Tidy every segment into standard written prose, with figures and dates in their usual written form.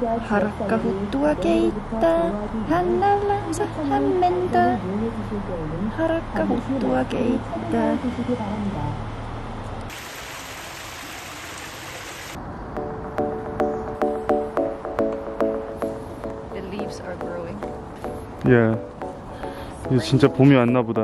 Harakka huttua keittää, hännällänsä hämmentää. Harakka huttua keittää. The leaves are growing. Yeah. 이제 진짜 봄이 왔나 보다.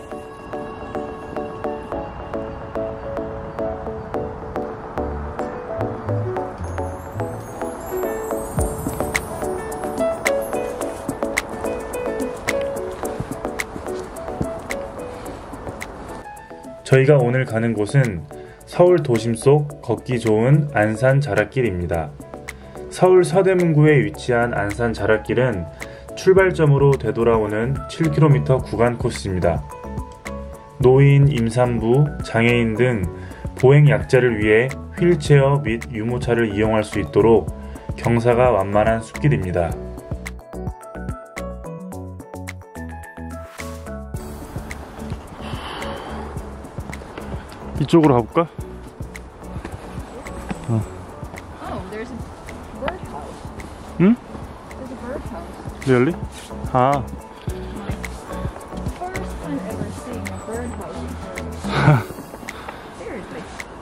저희가 오늘 가는 곳은 서울 도심 속 걷기 좋은 안산 자락길입니다. 서울 서대문구에 위치한 안산 자락길은 출발점으로 되돌아오는 7km 구간 코스입니다. 노인, 임산부, 장애인 등 보행 약자를 위해 휠체어 및 유모차를 이용할 수 있도록 경사가 완만한 숲길입니다. 이쪽으로 가볼까? Oh, there's a birdhouse. 응? There's a birdhouse. Really? 아. First time ever seeing a birdhouse in Korea. Seriously.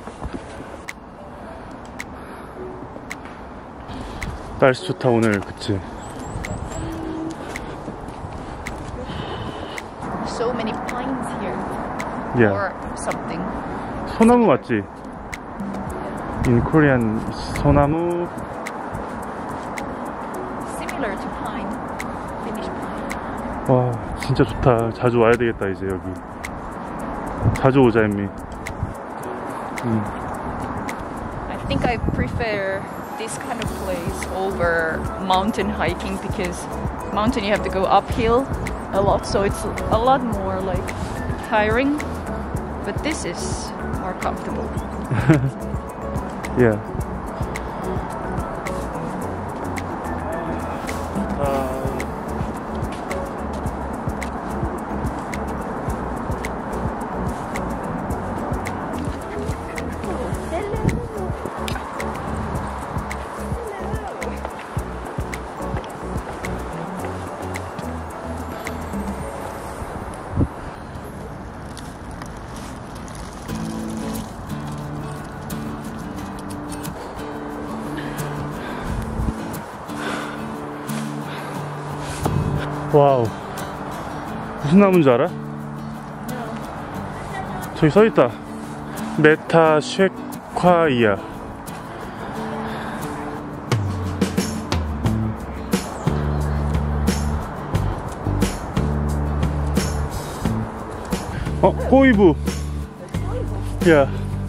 날씨 좋다 오늘, 그치? So many pines here. Yeah. Or something. 소나무 맞지? In Korean, 소나무. Similar to pine. Finnish pine. 와, 진짜 좋다. 자주 와야 되겠다, 이제 여기. 자주 오자, 엠미. I think I prefer this kind of place over mountain hiking because mountain you have to go uphill a lot, so it's a lot more like tiring. But this is more comfortable. Yeah. 와우, 무슨 나무인지 알아? 저기 써있다. 메타쉐콰이아. 꼬이부. Yeah.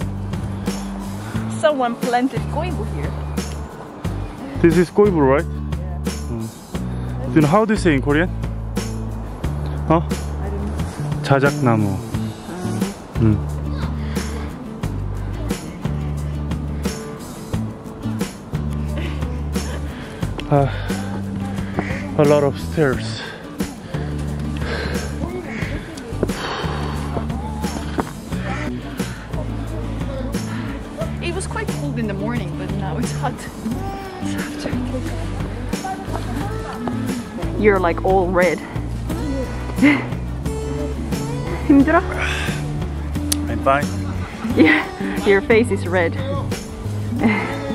Someone planted koivu here. This is 꼬이부, right? Do you know how to say in Korean? 자작나무. A lot of stairs. It was quite cold in the morning, but now it's hot. You're like all red. 힘들어? I'm fine. Yeah, your face is red. Do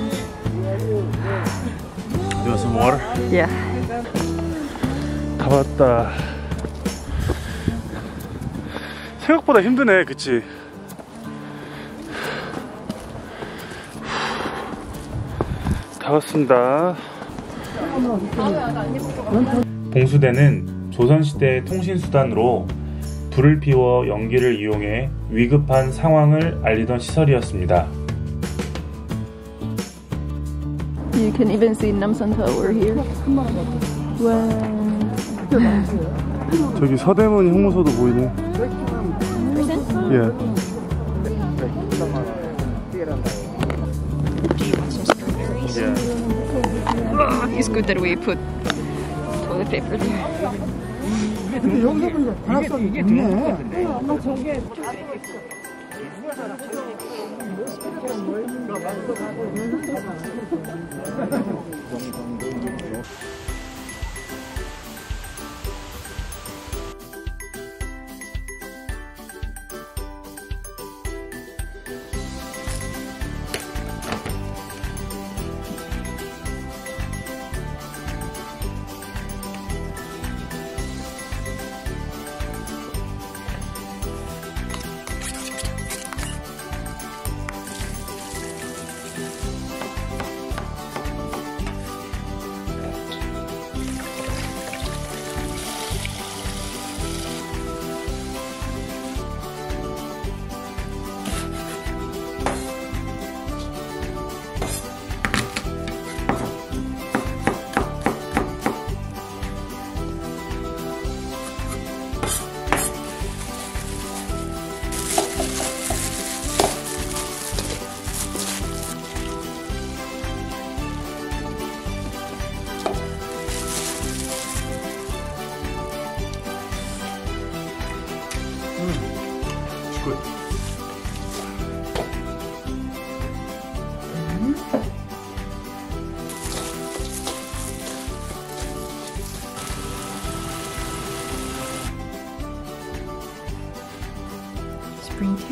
you want some water? Yeah. 다 왔다. 생각보다 힘드네, 그치? 다 왔습니다. 봉수대는 조선시대의 통신수단으로 불을 피워 연기를 이용해 위급한 상황을 알리던 시설이었습니다. You can even see Namsan Tower here. Wow. 저기 서대문 형무소도 보이네. Yeah. Do you want some strawberries? Yeah. It's good that we put toilet paper there. 근데 여기서 보니까 관악산이 좋네. 아마 저게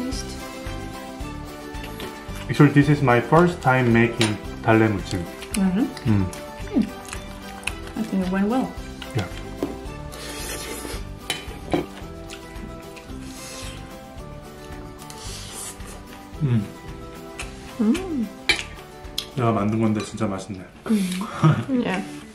taste? Actually, this is my first time making 달래무침. I think it went well. Yeah. 내가 만든 건데 진짜 맛있네. Yeah.